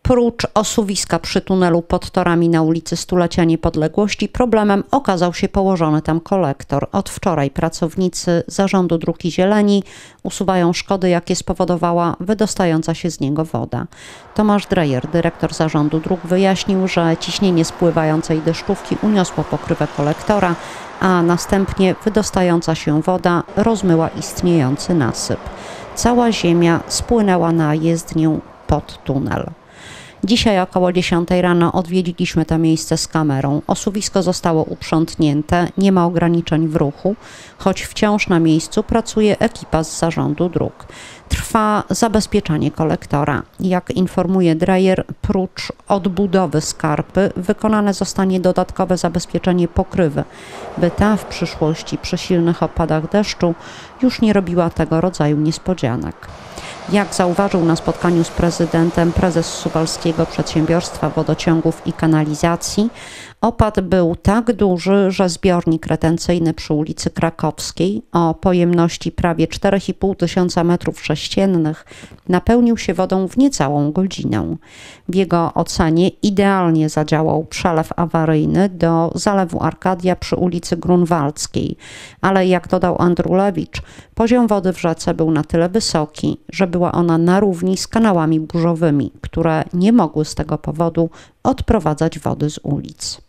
Prócz osuwiska przy tunelu pod torami na ulicy Stulecia Niepodległości problemem okazał się położony tam kolektor. Od wczoraj pracownicy Zarządu Dróg i Zieleni usuwają szkody, jakie spowodowała wydostająca się z niego woda. Tomasz Drejer, dyrektor Zarządu Dróg, wyjaśnił, że ciśnienie spływającej deszczówki uniosło pokrywę kolektora, a następnie wydostająca się woda rozmyła istniejący nasyp. Cała ziemia spłynęła na jezdnię pod tunel. Dzisiaj około 10 rano odwiedziliśmy to miejsce z kamerą. Osuwisko zostało uprzątnięte, nie ma ograniczeń w ruchu, choć wciąż na miejscu pracuje ekipa z Zarządu Dróg. Trwa zabezpieczanie kolektora. Jak informuje Drejer, prócz odbudowy skarpy wykonane zostanie dodatkowe zabezpieczenie pokrywy, by ta w przyszłości przy silnych opadach deszczu już nie robiła tego rodzaju niespodzianek. Jak zauważył na spotkaniu z prezydentem prezes Suwalskiego Przedsiębiorstwa Wodociągów i Kanalizacji, opad był tak duży, że zbiornik retencyjny przy ulicy Krakowskiej o pojemności prawie 4,5 tysiąca metrów sześciennych napełnił się wodą w niecałą godzinę. W jego ocenie idealnie zadziałał przelew awaryjny do zalewu Arkadia przy ulicy Grunwaldzkiej, ale jak dodał Andrulewicz, poziom wody w rzece był na tyle wysoki, że była ona na równi z kanałami burzowymi, które nie mogły z tego powodu odprowadzać wody z ulic.